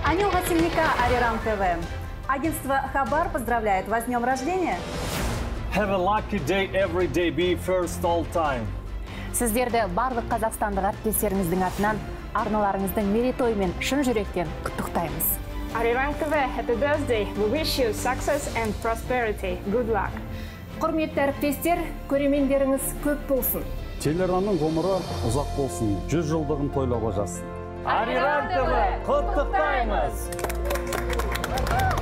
Аньонгасимника, Ариран ТВ. Агентство Хабар поздравляет вас с днем рождения. Have a lucky day every day, be first all time. Сіздерді барлық қазақстандық әріптестеріңіздің атынан арналарыңыздың мерейтойымен шын жүректен құттықтаймыз. Ариран ТВ, happy birthday. We wish you success and prosperity. Good luck. Құрметті әріптестер, көрермендеріңіз көп болсын. Телеараның ғұмыры ұзақ болсын, 100 жылдығын тойлауға жазсын. Ариран ТВ, құттықтаймыз!